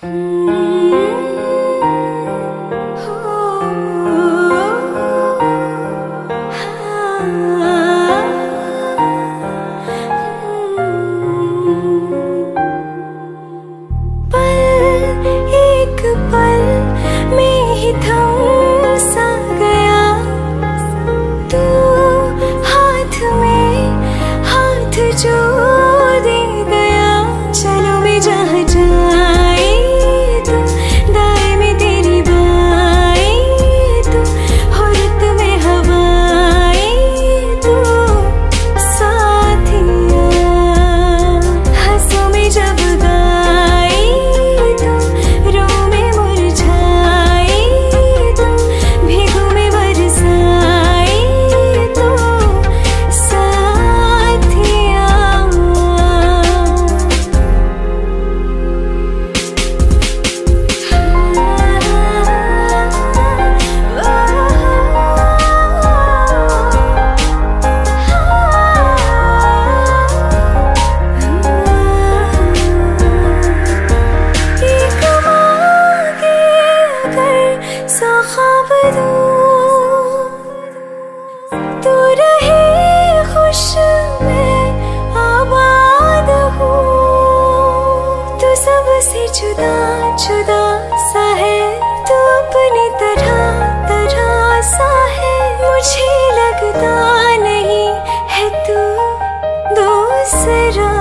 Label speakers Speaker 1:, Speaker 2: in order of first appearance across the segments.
Speaker 1: जुदा जुदा सा है तू, अपनी तरह तरह सा है। मुझे लगता नहीं है तू दूसरा।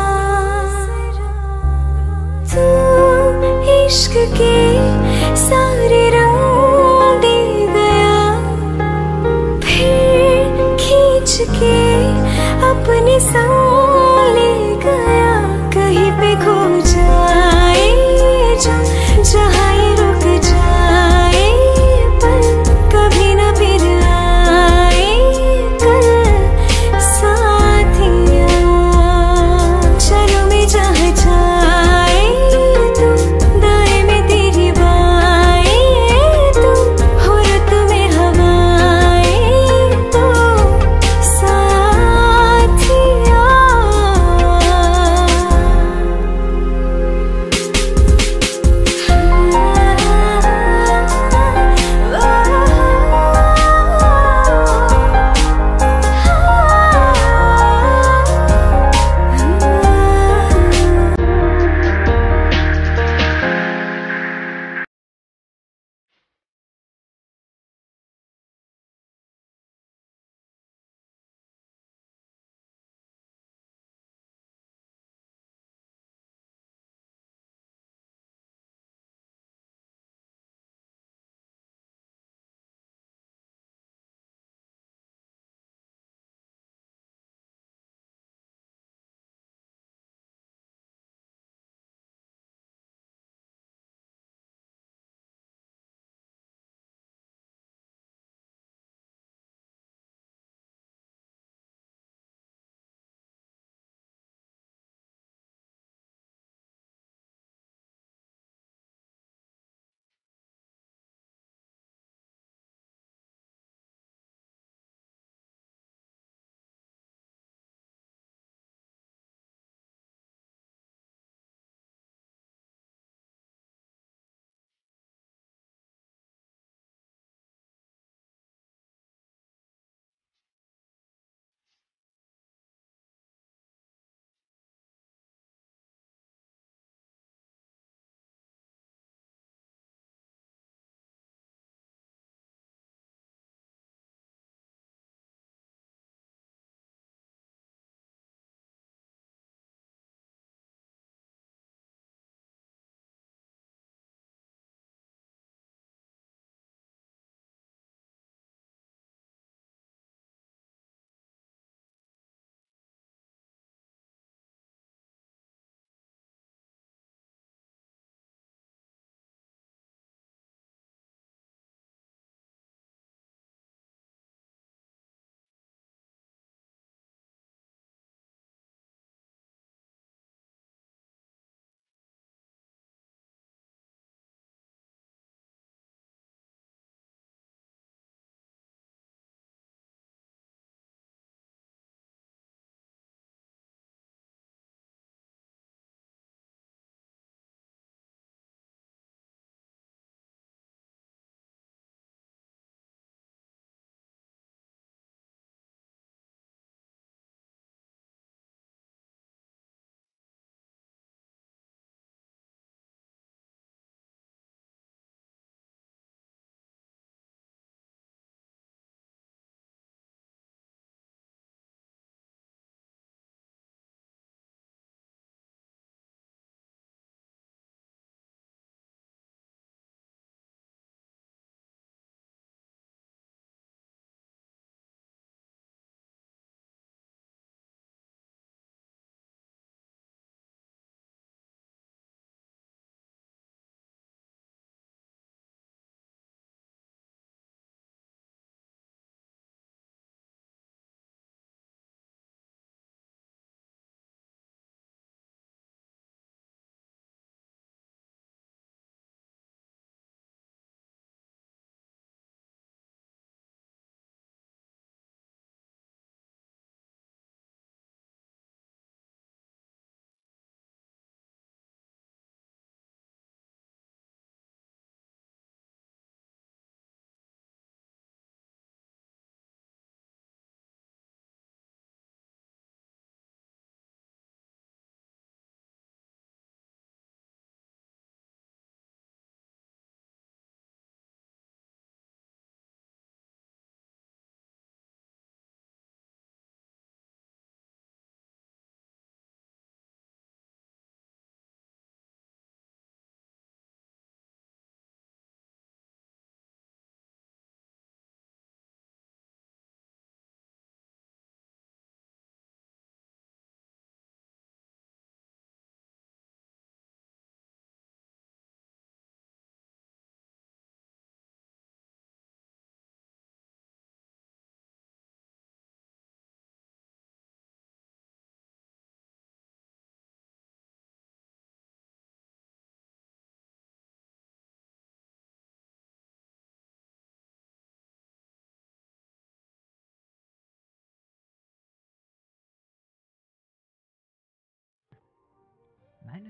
Speaker 1: तू इश्क के सारे रंग दे गया, फिर खींच के अपने संग ले गया। कहीं पे खो जाए जहाँ ये रुक जाए, पर कभी न फिर आए कल साथिया। चलो मैं जहाँ जाए तू, दाएं में तेरी बाएं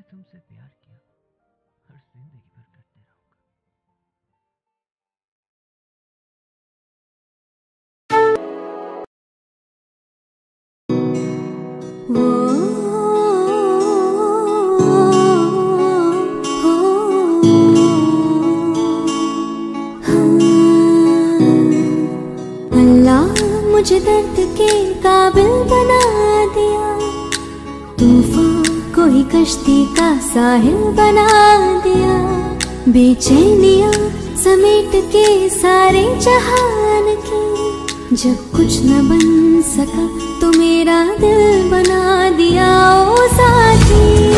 Speaker 2: तुमसे प्यार किया हर जिंदगी भर करते रहूंगा।
Speaker 1: अल्लाह मुझे दर्द के काबिल बना दिया, तूफान को ही कश्ती का साहिल बना दिया। बेचैनियां समेट के सारे जहान की, जब कुछ न बन सका तो मेरा दिल बना दिया। ओ साथी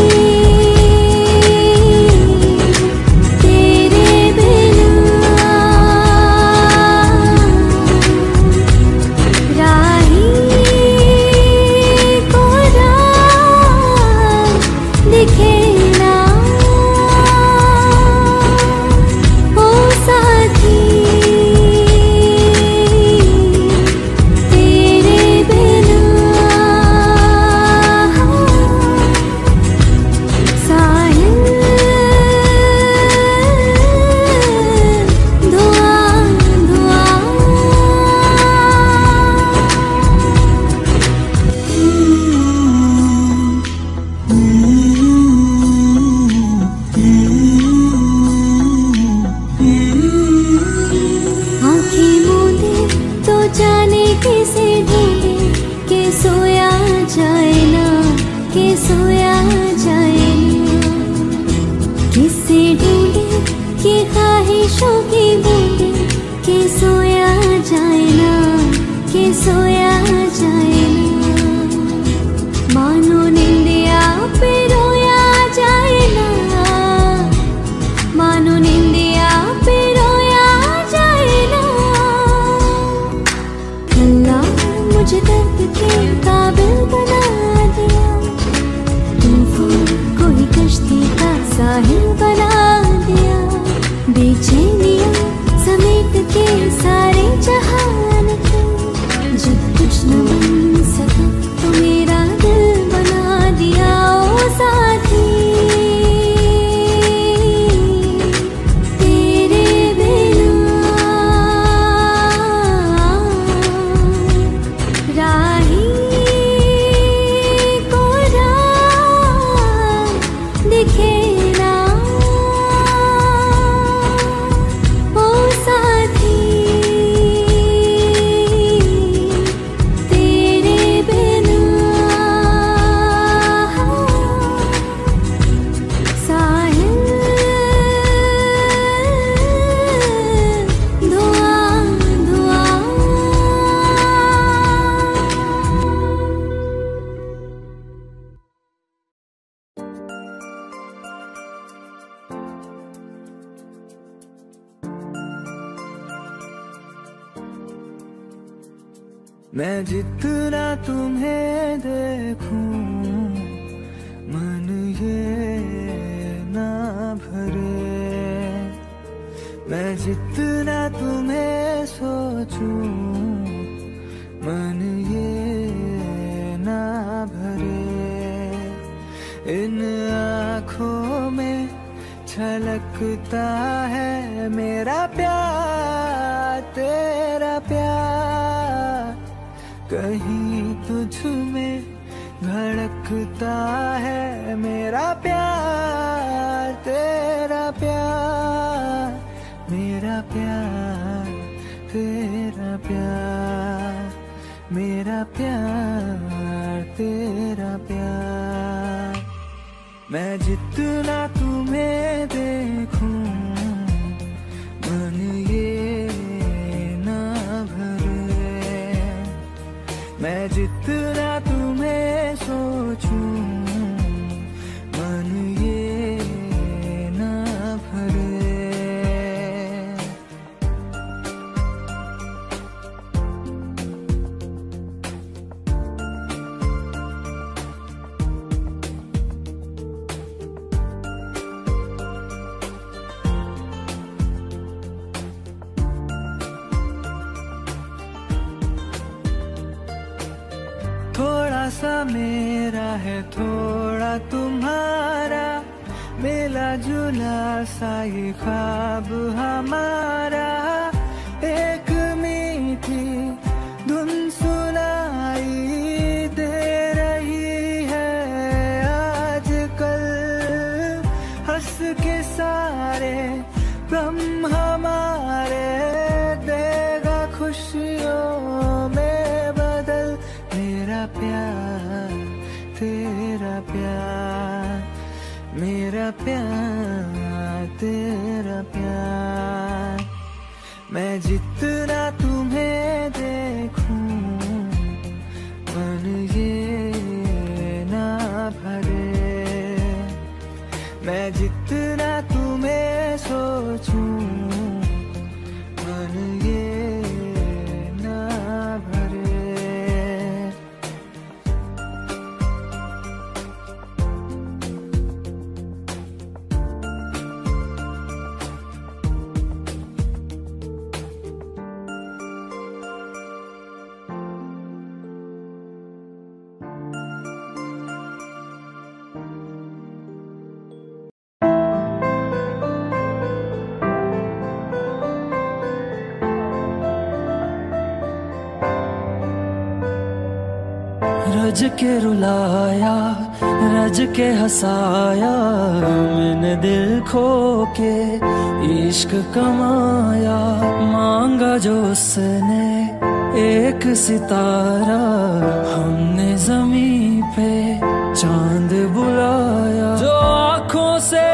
Speaker 3: मैं जितना तुम्हें देखूं मन ये ना भरे, मैं जितना तुम्हें सोचूं मन ये ना भरे। इन आँखों में छलकता है मेरा प्यार, तेरा प्यार। कहीं तुझ में धड़कता है मेरा प्यार, तेरा प्यार। मेरा प्यार तेरा प्यार, मेरा प्यार तेरा प्यार। मैं जितना तुम्हें देखूं मन ये ना भरे, मैं जितना तुम्हें सोचूं मन ये ना भरे। सा मेरा है थोड़ा तुम्हारा, मिला जुला सा ये ख्वाब हमारा। एक मीठी धुन सुनाई दे रही है आजकल, हंस के सारे गम हमारे देगा खुशियों में बदल। मेरा प्यार तेरा प्यार, मेरा प्यार तेरा प्यार। मैं जितना तुम्हें देखूं मन ये ना भरे, मैं जितना तुम्हें सोचूं मन ये ना भरे।
Speaker 4: रज के रुलाया, रज के हंसाया, मैंने दिल खो के इश्क कमाया। मांगा जो उसने एक सितारा, हमने जमीन पे चांद बुलाया। जो आँखों से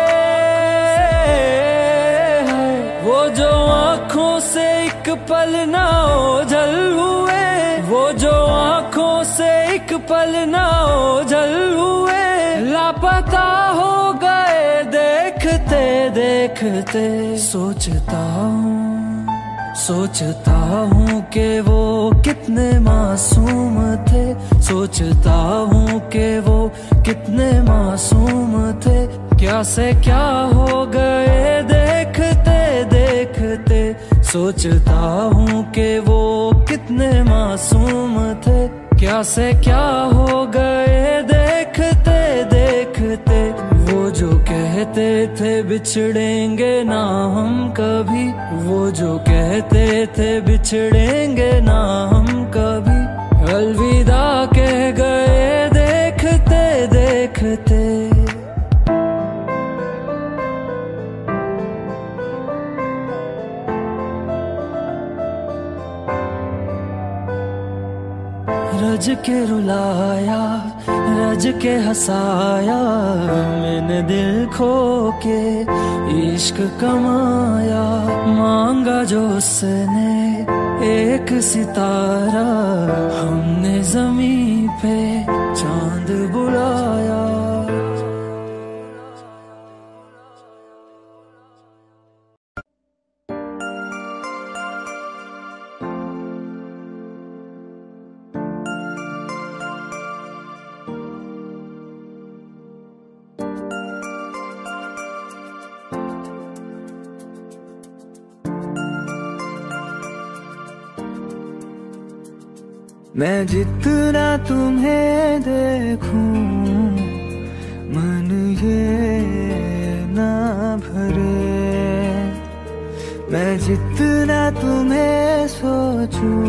Speaker 4: वो जो आँखों से एक पल ना ओझल हुए, वो जो आँखों से एक पल ना ओझल हुए, लापता हो गए देखते देखते। सोचता हूँ कि वो कितने मासूम थे, सोचता हूँ कि वो कितने मासूम थे। क्या से क्या हो गए देखते देखते, सोचता हूँ कि वो कितने मासूम थे। क्या से क्या हो गए देखते देखते। वो जो कहते थे बिछड़ेंगे ना हम कभी, वो जो कहते थे बिछड़ेंगे ना हम कभी, अलविदा कह गए देखते देखते। रज के रुलाया, रज के हंसाया, मैंने दिल खो के इश्क कमाया। मांगा जो उसने एक सितारा, हमने जमीन पे चांद बुलाया।
Speaker 3: मैं जितना तुम्हें देखूं मन ये ना भरे, मैं जितना तुम्हें सोचूं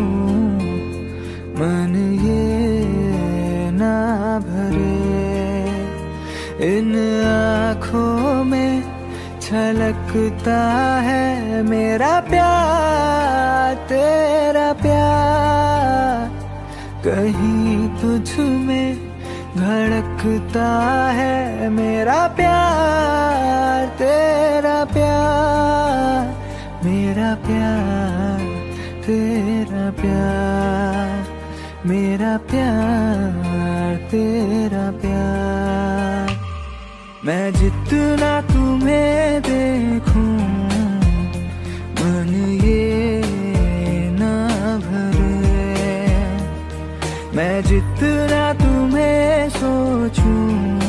Speaker 3: मन ये ना भरे। इन आँखों में छलकता है मेरा प्यार तेरा प्यार, कहीं तुझ में धड़कता है मेरा प्यार तेरा प्यार, मेरा प्यार तेरा प्यार, मेरा प्यार तेरा प्यार। मैं जितना तुम्हें देखूं मन ये ना भरे, मैं जितना तुम्हें सोचूं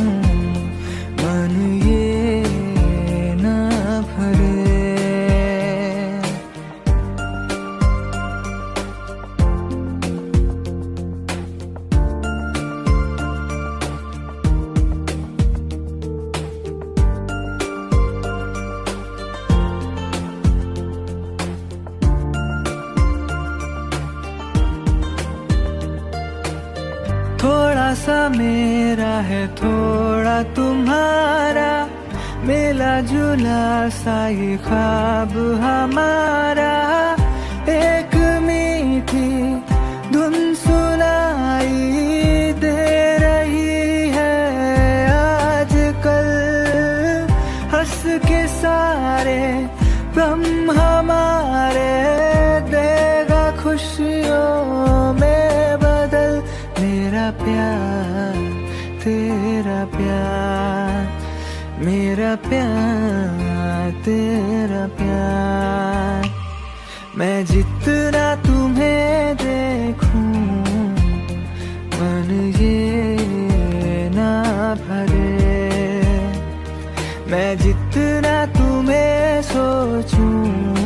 Speaker 3: मन ये ना भरे। सा मेरा है थोड़ा तुम्हारा, मिला जुला सा ये ख्वाब हमारा। एक मीठी धुन सुनाई दे रही है आजकल, हंस के सारे गम हमारे देगा खुशियों में बदल। मेरा प्यार तेरा प्यार, मेरा प्यार तेरा प्यार। मैं जितना तुम्हें देखूं मन ये ना भरे, मैं जितना तुम्हें सोचूं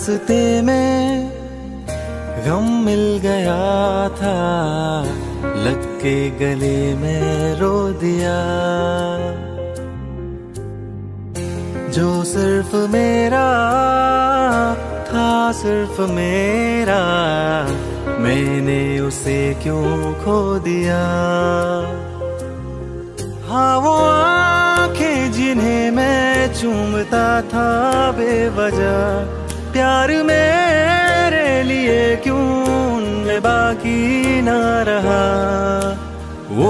Speaker 3: रास्ते में गम मिल गया था, लग के गले में रो दिया। जो सिर्फ मेरा था, सिर्फ मेरा, मैंने उसे क्यों खो दिया। हाँ वो आंखें जिन्हें मैं चूमता था बेवजह, प्यार मेरे लिए क्यों उनमें बाकी ना रहा। वो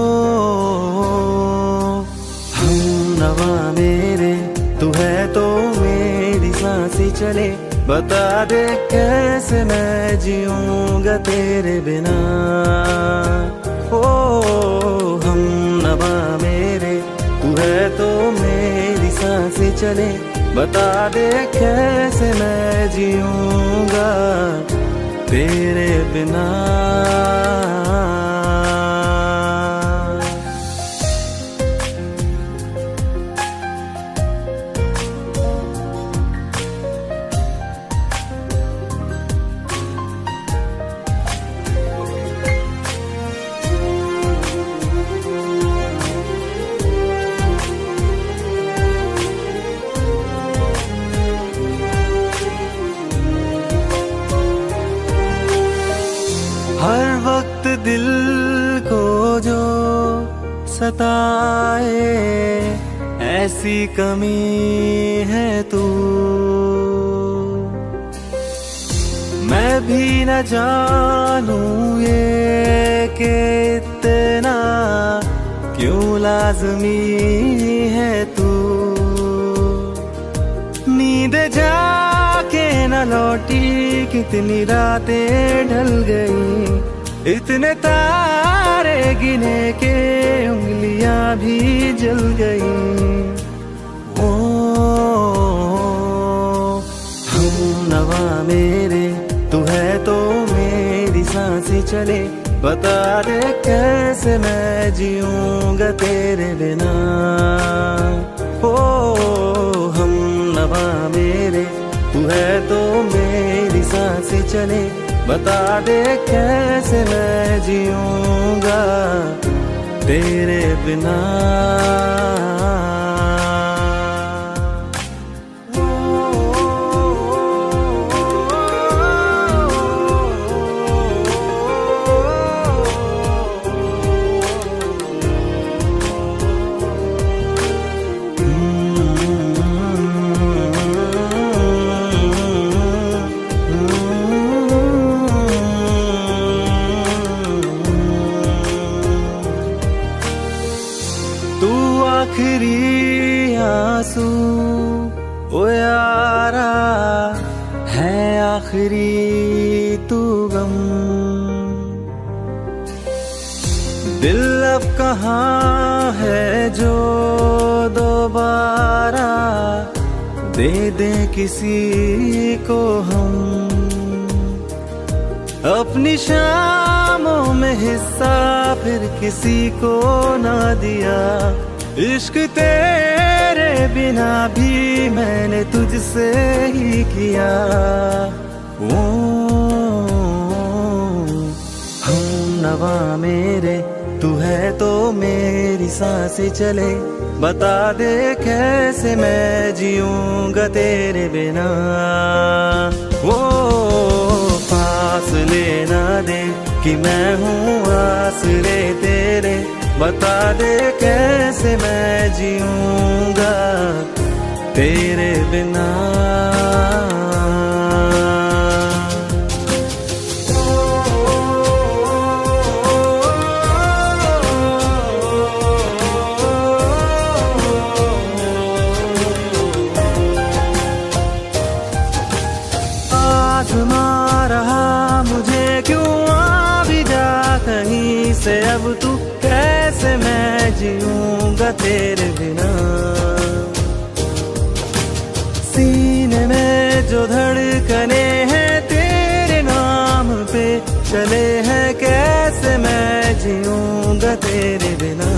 Speaker 3: हमनवा मेरे, तू है तो मेरी सांसें चले, बता दे कैसे मैं जीऊंगा तेरे बिना। ओ हमनवा मेरे, तू है तो मेरी सांसें चले, बता दे कैसे मैं जीऊंगा तेरे बिना। हर वक्त दिल को जो सताए, ऐसी कमी है तू। मैं भी न जानूं ये कि इतना क्यों लाज़मी है तू। नींद जाके न लौटी, कितनी रातें ढल गई, इतने तारे गिने के उंगलियां भी जल गई। ओ हमनवा मेरे, तू है तो मेरी सांसें चले, बता दे कैसे मैं जीऊंगा तेरे बिना। ओ हमनवा मेरे, तू है तो मेरी सांसें चले, बता दे कैसे मैं जीऊंगा तेरे बिना। आखिरी आंसू ओ यारा है, आखिरी तू गम। दिल अब कहाँ है जो दोबारा दे दे किसी को हम। अपनी शामों में हिस्सा फिर किसी को ना दिया, इश्क तेरे बिना भी मैंने तुझसे ही किया। ओ हमनवा मेरे, तू है तो मेरी सांसें चले, बता दे कैसे मैं जीऊंगा तेरे बिना। वो फासले ना दे कि मैं हूँ आसरे तेरे, बता दे कैसे मैं जीऊंगा तेरे बिना। आज़मा रहा मुझे क्यों आ भी जा कहीं से, अब तू कैसे मैं जीऊंगा तेरे बिना। सीने में जो धड़कने हैं तेरे नाम पे चले हैं, कैसे मैं जीऊंगा तेरे बिना।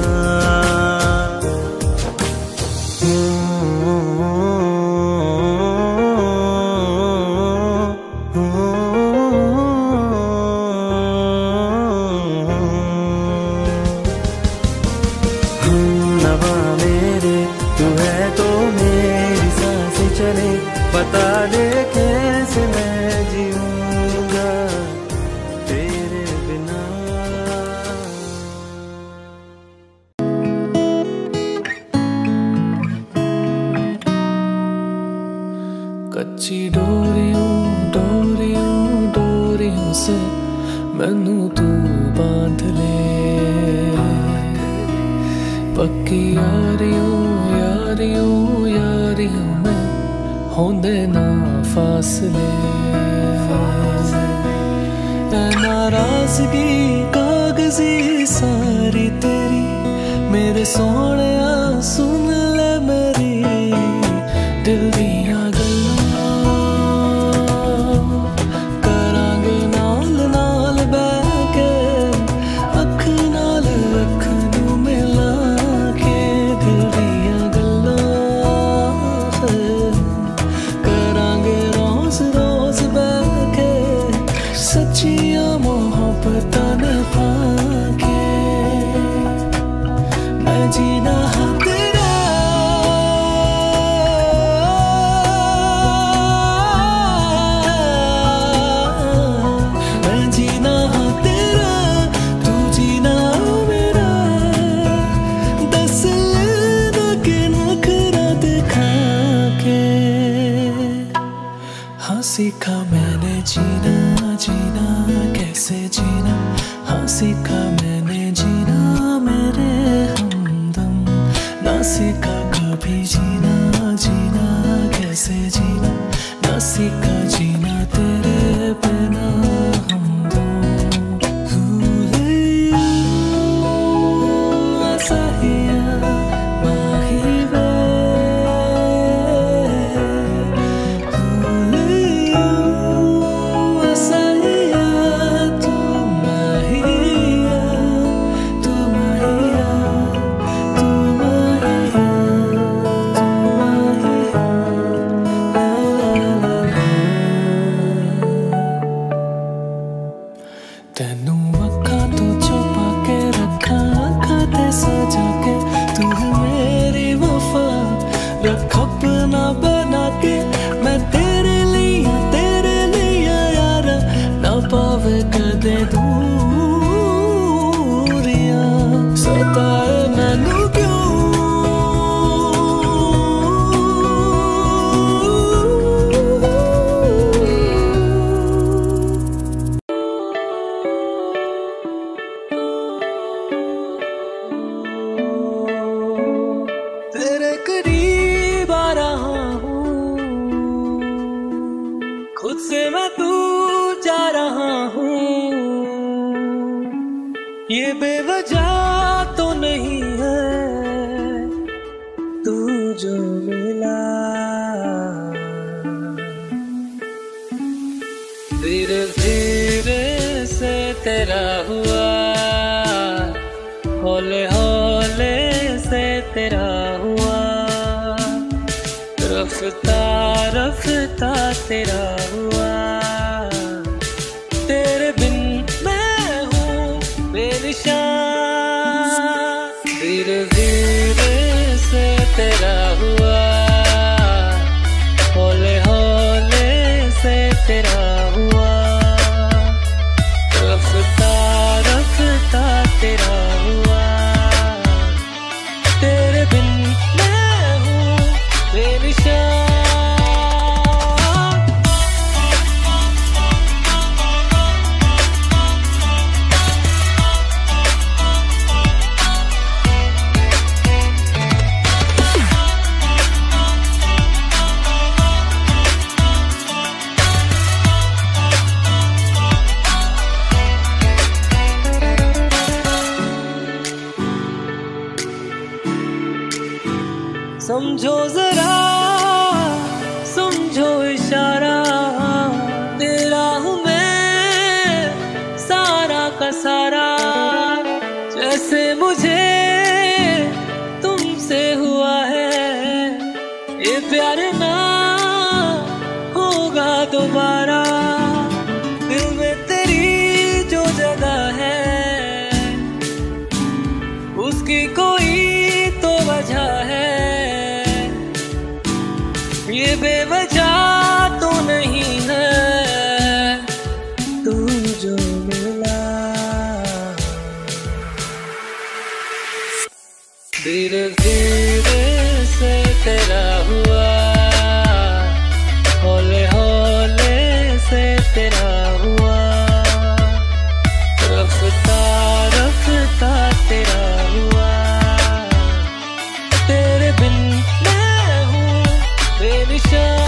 Speaker 3: बता दे कैसे मैं जीऊंगा तेरे बिना।
Speaker 5: कच्ची डोरियों डोरियों डोरियों से मैनू तू बांध ले, पक्की यारियों यारियों यारियों में होंदे ना फासले। नाराजगी कागजी सारी तेरी मेरे सोहणिया सुन ले मेरी दिल दियां सीखा मैंने जीना जीना कैसे जीना, हाँ सीखा मैंने जीना मेरे हमदम। ना सीखा कभी जीना जीना कैसे जीना, ना सीखा जीना तेरे बिना हमदम। तेनू अखा तो छुपा के रखा अखा ते सजा के, तू है मेरी वफा रख अपना बना के। मैं तेरे लिए यारा ना पावे कदे दूरियां, सताए मैनू क्यों खुद से मैं दूर जा रहा हूँ। ये बेवजह तो नहीं है तू जो मिला, धीरे धीरे से तेरा हुआ, हौले हौले से तेरा हुआ, रफ्ता रफ्ता तेरा हुआ। तेरे बिन मैं हूँ बेनिशान, धीरे धीरे से तेरा हुआ, हौले हौले से तेरा हुआ, रफ्ता रफ्ता तेरा हुआ। तेरे बिन मैं हूँ बेनिशान। समझो जरा समझो इशारा, तेरा हूँ मैं सारा का सारा। जैसे मुझे तुमसे हुआ है ये प्यार ना होगा दोबारा। दिल में तेरी जो जगह है उसकी कोई तो वजह है। धीरे धीरे से तेरा हुआ, हौले हौले से तेरा हुआ, रफ्ता रफ्ता तेरा हुआ, तेरे बिन मैं हूँ बेनिशान।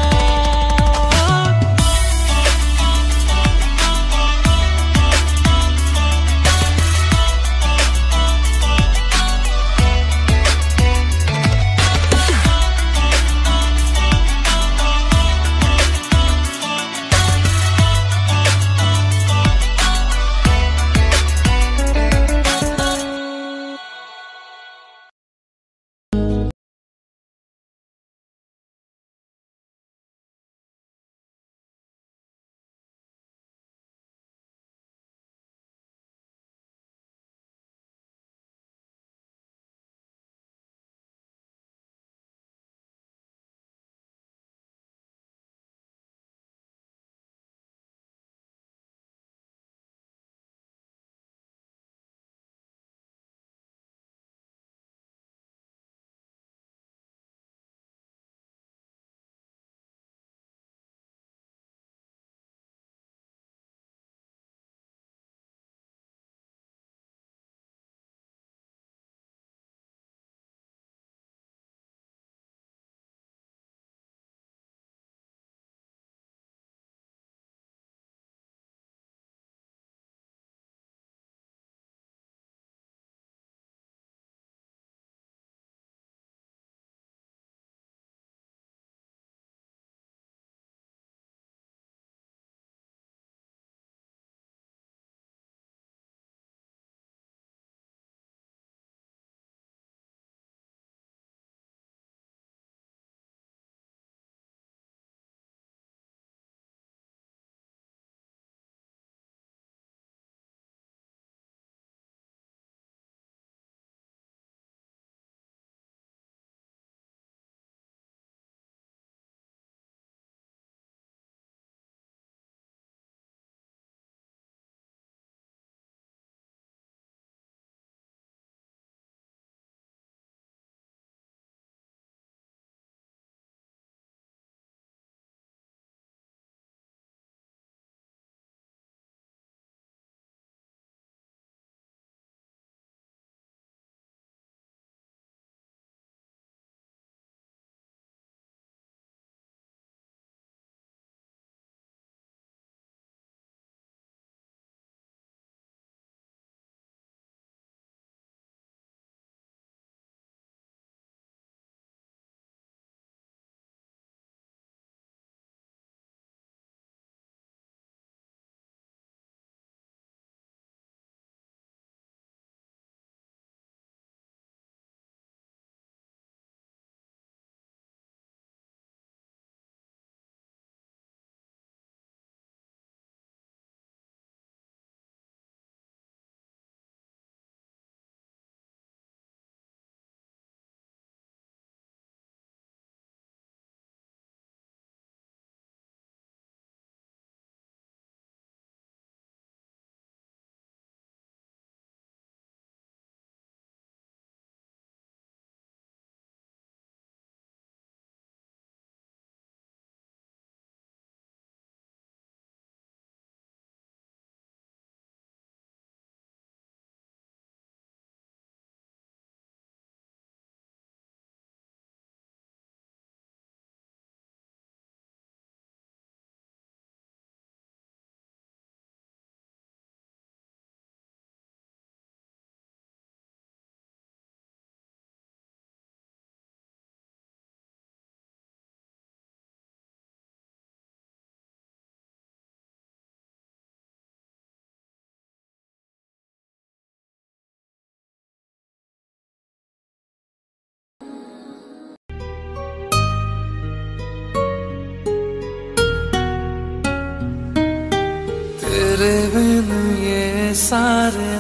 Speaker 5: तेरे बिन ये सारे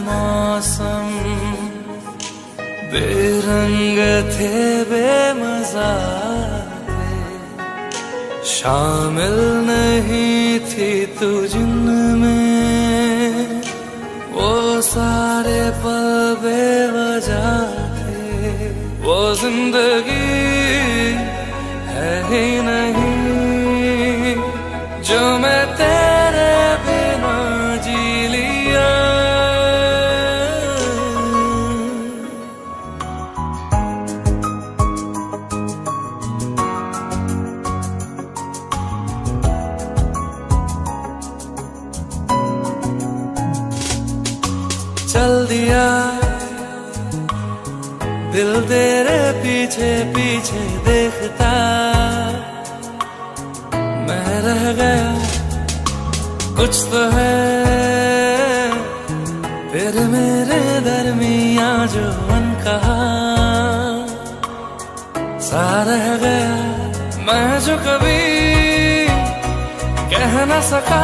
Speaker 5: मौसम बेरंग थे, बेमजा थे, शामिल नहीं थी तू जिनमें, वो सारे पल बेवजह थे। जिंदगी है ही नहीं जो मैं तेरे बिना जी लिया। चल दिया दिल तेरे पीछे पीछे देखता, मैं रह गया कुछ तो है फिर मेरे दरमियां जो अनकहा सा रह गया। मैं जो कभी कह न सका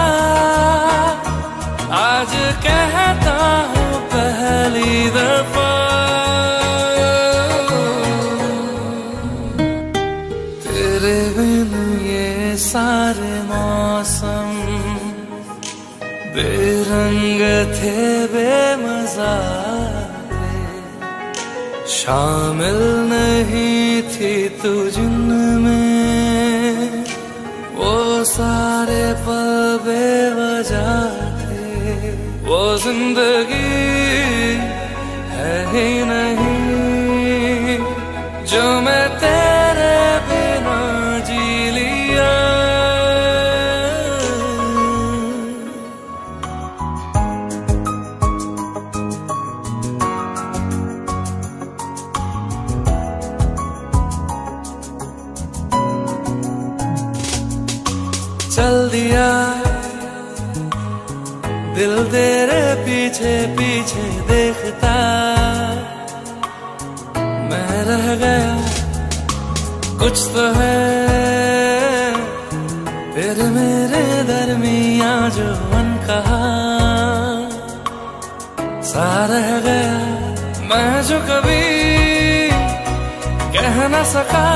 Speaker 5: आज कहता हूँ पहली दफा। तेरे बिन ये सारे मौसम बेरंग थे बेमजा थे, शामिल नहीं थी तू जिनमें वो सारे पल बेवजह थे। वो जिंदगी है ही नहीं जो मैं तेरे बिना जी लिया। चल दिया दिल तेरे पीछे पीछे देखता, मैं रह गया कुछ तो है फिर मेरे दरमियां जो अनकहा सा रह गया। मैं जो कभी कह न सका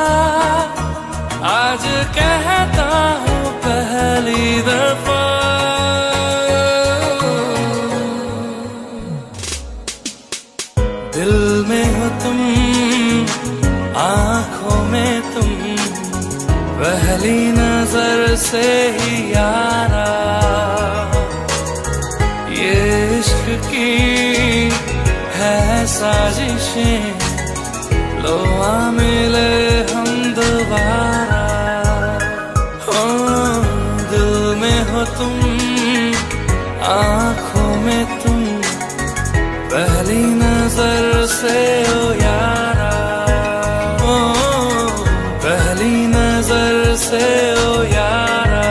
Speaker 5: आज कहता हूँ पहली दफा। दिल में हो तुम आँखों में तुम पहली नजर से ही यारा, ये इश्क की है साजिशें लो आ मिले हम दोबारा। दिल में हो तुम आँखों में तुम पहली नजर से ओ यारा, ओ पहली नजर से ओ यारा।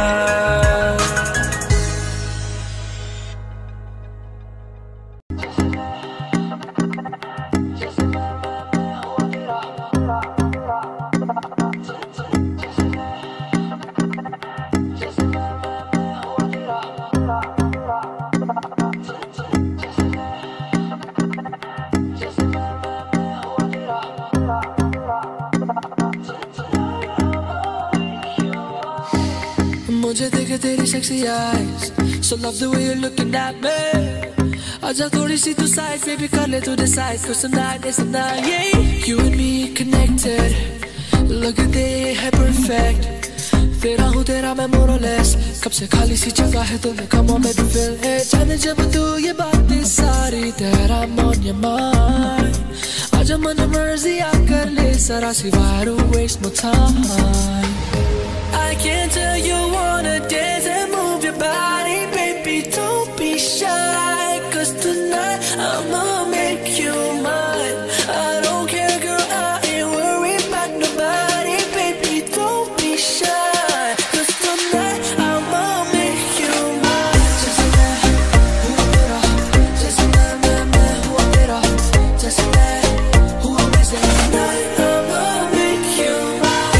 Speaker 5: मुझे देखे तेरी sexy eyes, so love the way you're looking at me. आजा थोड़ी सी तू साइड पे भी कर ले तू decide, cause tonight is the night, yeah. You and me connected, लगते है perfect. तेरा हूँ तेरा मैं more or less, कब से खाली सी जगह है तुम्हें come on baby feel it. जाने जब तू ये बातें सारी that I'm on your mind. आजा मन मर्जी आ कर ले सारा सी why don't waste more time. I can tell you wanna dance and move your body, baby, don't be shy, cause tonight I'ma make you mine. I don't care girl, I ain't worried about nobody, baby, don't be shy, cause tonight I'ma make you mine. Just let who tera, just let who tera, just let who is it tonight I'ma make you mine.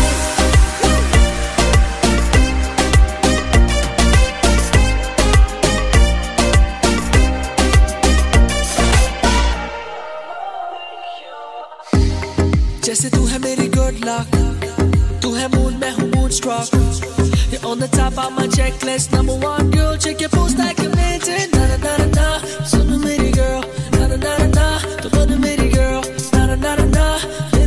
Speaker 5: जैसे तू है मेरी good luck, तू है moon मैं हूँ moonstruck. You're on the top of my checklist, number one girl, check your post like amazing. Na na na na na, सुनो मेरी girl, na na na na na, तू बन मेरी girl, na na na na na.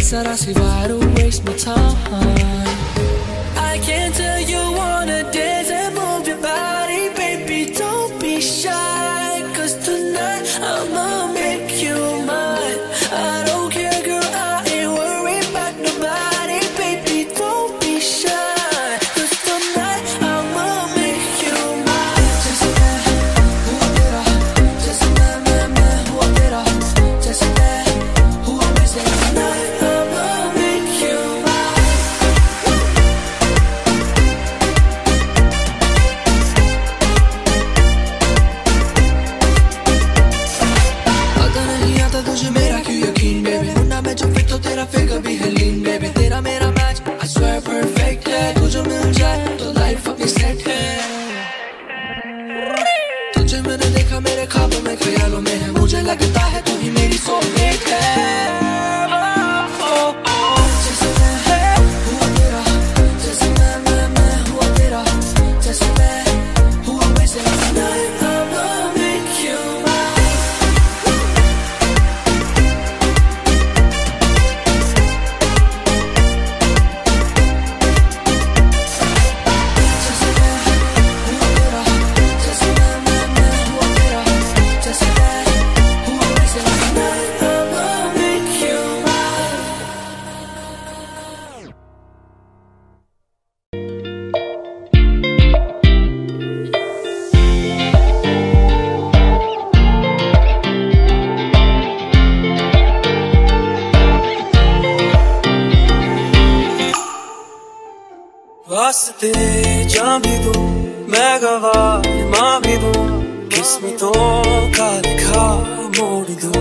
Speaker 5: said I see why to waste my time. I can't tell you wanna dance and move your body, baby, don't be shy. Cause tonight I'ma make you mine. I don't care, girl, I ain't worried about nobody, baby, don't be shy. Cause tonight I'ma make you mine. Just मैं हुआ तेरा, just मैं हुआ तेरा, just मैं हुआ वैसे. Tonight I'ma make you mine. आता नहीं आता तुझे मेरा क्यों यकीन, baby, वरना मैं जो फिट तो तेरा फिगर भी है lean, baby, तेरा मेरा मैच I swear perfect है. तुझे मिल जाए तो लाइफ अपनी सेट है. तुझे मैंने देखा मेरे ख्वाबों में, ख्यालों में है, मुझे लगता है तू ही मेरी soulmate है. जैसे मैं हुआ तेरा, जैसे मैं हुआ तेरा, जैसे मैं हुआ वैसे. Tonight I'ma make you mine. जैसे मैं हुआ तेरा, जैसे मैं हुआ तेरा, जैसे मैं हुआ वैसे. Tonight I'ma make you mine. वास्ते जान भी दूं, मैं गवाह मां भी दूं, किस्मतों का लिखा मोड़ दूं.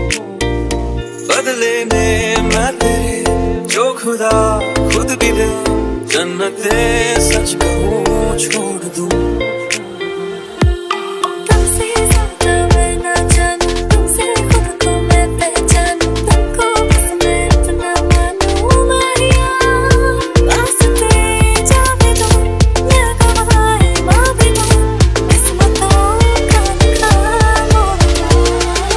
Speaker 5: बदले में मैं तेरे जो खुदा खुद भी दे, जन्नते सच कहूँ छोड़ दूं.
Speaker 1: तुमसे ज्यादा मैं ना जानूं, तुमसे खुद को मैं पहचानूं, तुमको बस मैं इतना मानूं माहिया. वास्ते जा भी दूं, मैं गवाह मां भी दूं, किस्मतों का लिखा मोड़ दूं.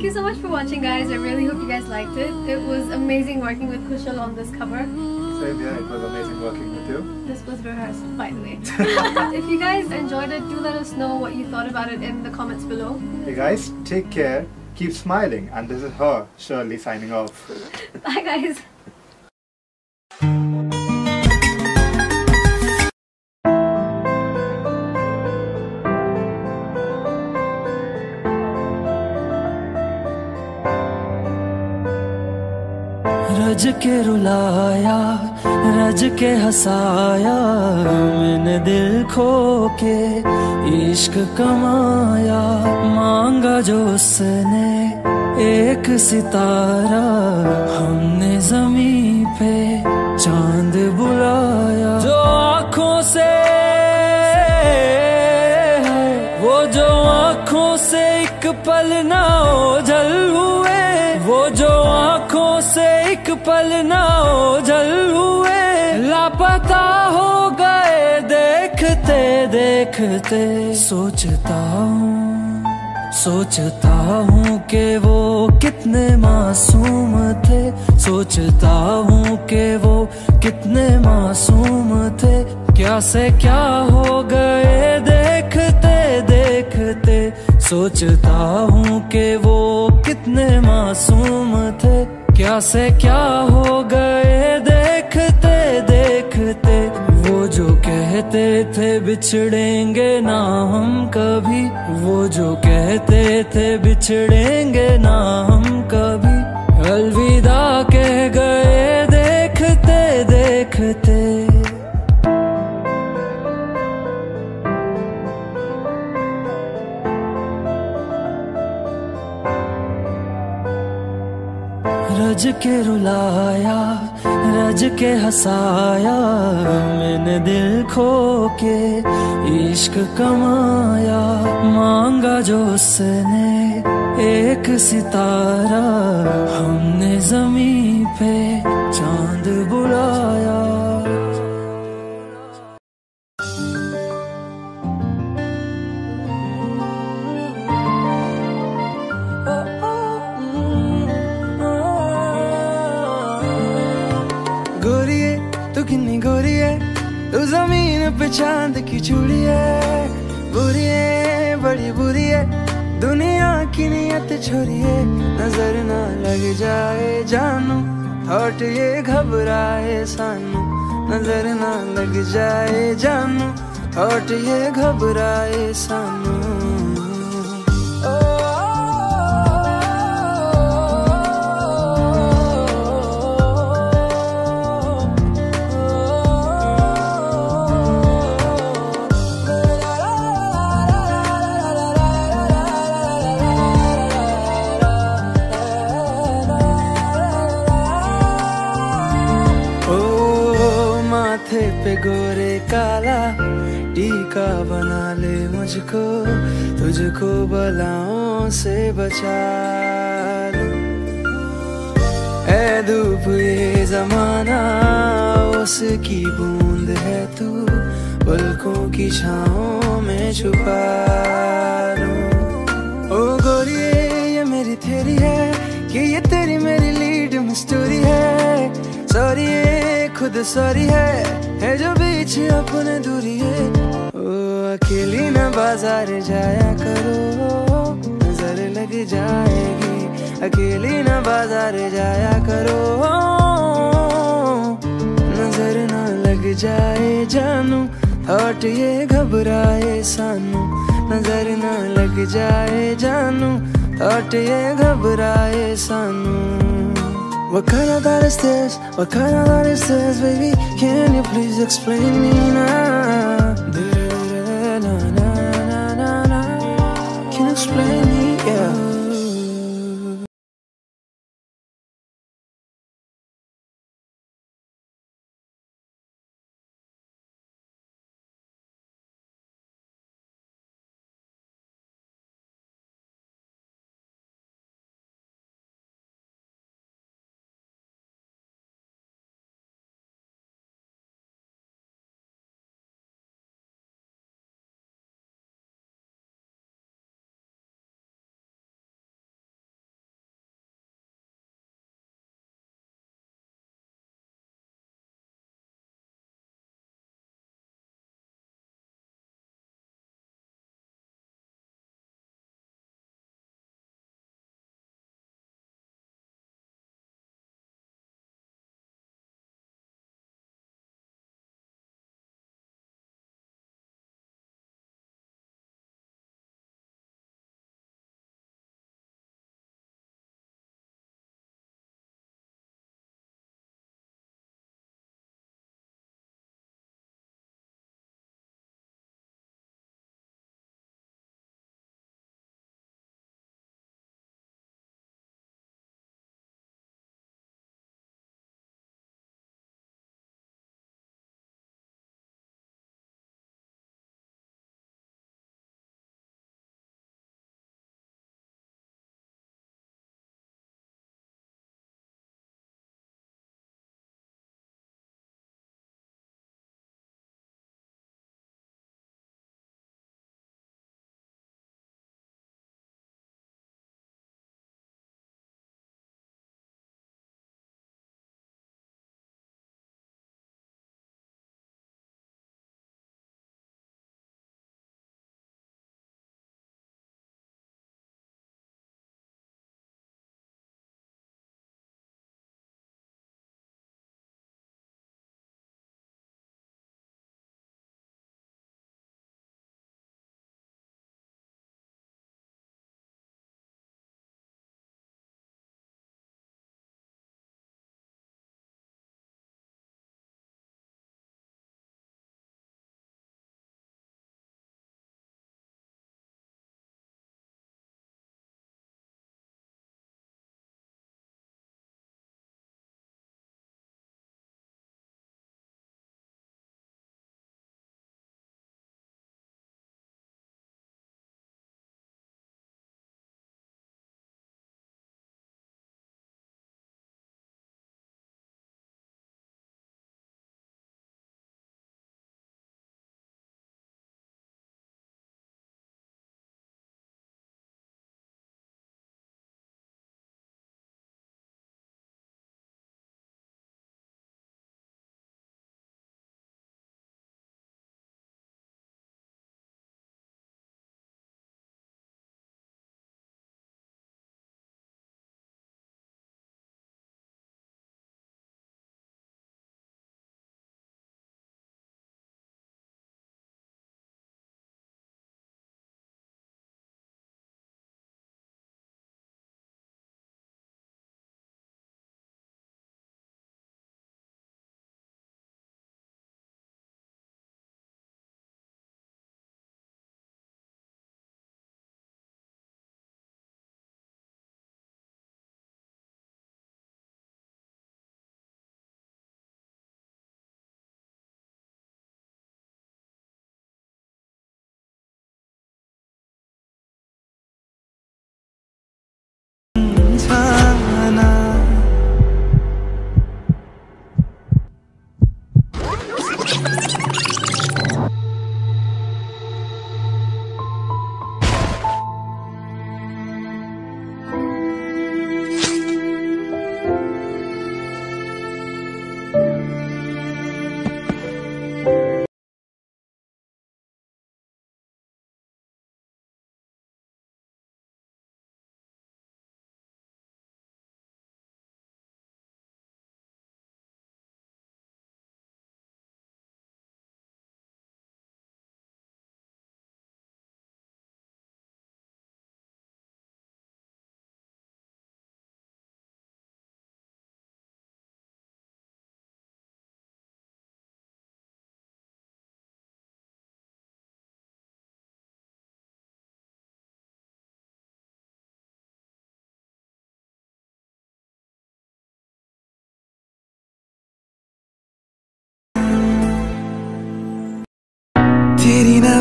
Speaker 6: Thank you so much for watching, guys. I really hope you guys liked it. It was amazing working with Kushal on this cover.
Speaker 7: Same here, it was amazing working with you.
Speaker 6: This was rehearsed, by the way. If you guys enjoyed it, do let us know what you thought about it in the comments below.
Speaker 7: Hey guys, take care, keep smiling, and this is her, Shirley, signing off.
Speaker 6: Bye, guys.
Speaker 4: रज के रुलाया, रज के हंसाया, मैंने दिल खो के इश्क कमाया। मांगा जो उसने एक सितारा, हमने जमीन पे चांद बुलाया। जो आँखों से वो जो आँखों से एक पल ना ओझल हुए, वो जो आँखों से एक पल ना ओझल हुए, लापता हो गए देखते देखते। सोचता हूँ कि वो कितने मासूम थे, सोचता हूँ कि वो कितने मासूम थे। क्या से क्या हो गए देखते देखते। सोचता हूँ कि वो कितने मासूम थे, क्या से क्या हो गए देखते देखते। वो जो कहते थे बिछड़ेंगे ना हम कभी, वो जो कहते थे बिछड़ेंगे ना हम कभी, अलविदा कह गए देखते देखते। रज के रुलाया, रज के हंसाया, मैंने दिल खो के इश्क कमाया। मांगा जो उसने एक सितारा, हमने जमीन पे चांद बुलाया।
Speaker 5: गोरिए तू कितनी गोरी है, तू जमीन पे चांद की चूड़ी है। बुरी है बड़ी बुरी है, दुनिया की नियत छोरी है। नजर ना लग जाए जानू, थॉट ये घबराए सानू। नजर ना लग जाए जानू, थॉट ये घबराए सानू। माथे पे गोरे काला टीका बना ले मुझको, तुझको बलाओं से बचा लूं। ऐ धूप ये जमाना, उसकी बूंद है तू, पलकों की छाँव में छुपा लूं। ओ गोरिये ये मेरी थेरी है कि ये तेरी मेरी लीड में स्टोरी है। सॉरी खुद सॉरी है जो बीच अपने दूरी है। ओ अकेली न बाजार जाया करो, नजर लग जाएगी। अकेली न बाजार जाया करो, नजर न लग जाए जानू। थॉट ये घबराए सानू, नजर न लग जाए जानू। थॉट ये घबराए सानू। What kind of thought is this? What kind of thought is this, baby? Can you please explain me now? Can you explain me? Yeah.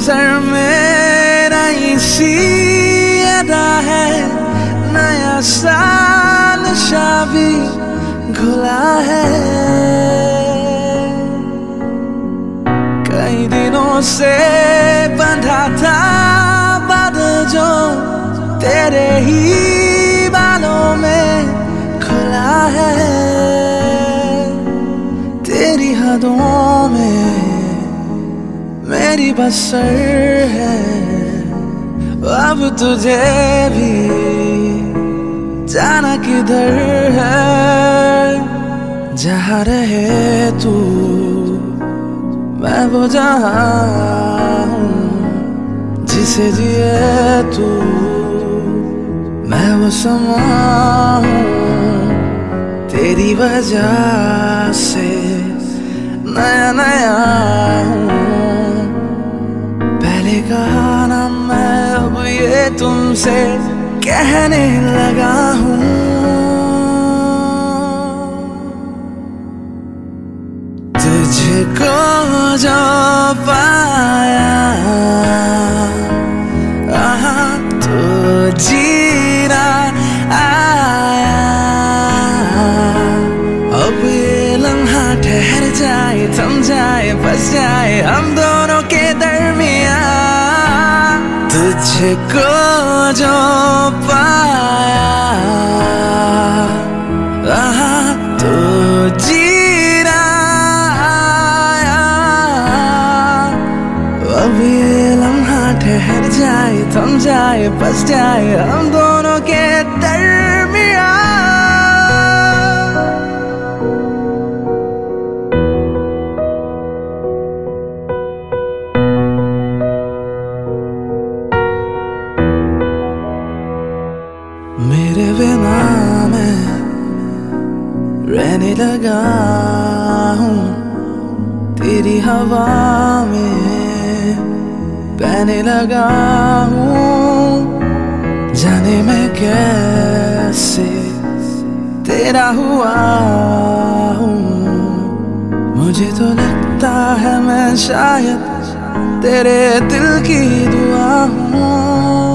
Speaker 5: नजर में नई सी अदा है, नया साल शाबी घुला है। कई दिनों से बंधा था बादल जो तेरे ही बालों में खुला है। तेरी हदों में मेरी बसर है, अब तुझे भी जाना किधर है। जहाँ रहे तू मैं वो जहाँ हूँ, जिसे जिए तू मैं वो समा हूँ। तेरी वजह से नया नया हूँ, पहले कहा ना मैं अब ये तुमसे कहने लगा हूँ। तुझको जो पाया तो जीना आया। अब ये लम्हा ठहर जाए, थम जाए, बस जाए हम दोनों के दरमियाँ। तुझको जो पाया तो जीना आया। अब ये लम्हा ठहर जाए, थम जाए, बस जाए हम दोनों के दरमियाँ। मेरे बिना मैं रहने लगा हूँ, तेरी हवा में बहने लगा हूँ। जाने मैं कैसे तेरा हुआ हूँ, मुझे तो लगता है मैं शायद तेरे दिल की दुआ हूँ।